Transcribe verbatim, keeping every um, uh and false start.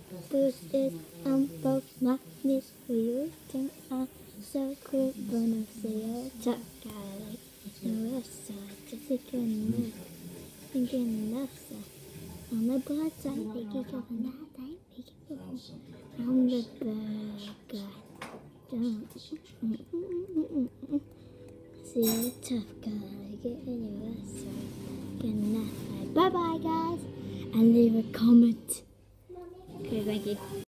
boosted on both madness for you. Think I'm so cool, but I say a tough guy like the west side. Just thinking enough, thinking enough, sir. On the blood side, they kick off and that time, they kick off. I'm the bad guy. Don't. See a tough guy, get in your west side. Get enough. Bye bye, guys, and leave a comment. Okay, thank you.